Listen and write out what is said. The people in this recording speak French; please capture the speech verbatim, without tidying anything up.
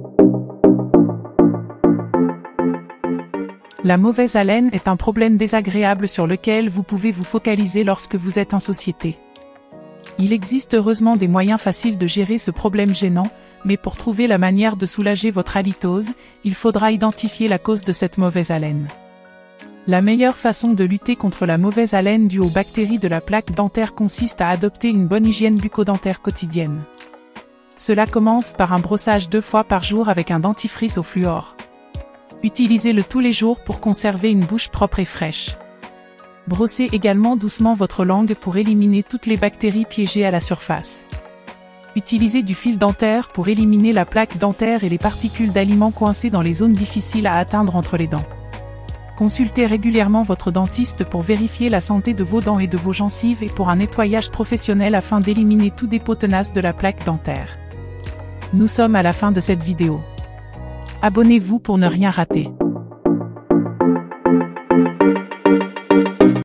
La mauvaise haleine est un problème désagréable sur lequel vous pouvez vous focaliser lorsque vous êtes en société. Il existe heureusement des moyens faciles de gérer ce problème gênant, mais pour trouver la manière de soulager votre halitose, il faudra identifier la cause de cette mauvaise haleine. La meilleure façon de lutter contre la mauvaise haleine due aux bactéries de la plaque dentaire consiste à adopter une bonne hygiène bucco-dentaire quotidienne. Cela commence par un brossage deux fois par jour avec un dentifrice au fluor. Utilisez-le tous les jours pour conserver une bouche propre et fraîche. Brossez également doucement votre langue pour éliminer toutes les bactéries piégées à la surface. Utilisez du fil dentaire pour éliminer la plaque dentaire et les particules d'aliments coincées dans les zones difficiles à atteindre entre les dents. Consultez régulièrement votre dentiste pour vérifier la santé de vos dents et de vos gencives et pour un nettoyage professionnel afin d'éliminer tout dépôt tenace de la plaque dentaire. Nous sommes à la fin de cette vidéo. Abonnez-vous pour ne rien rater.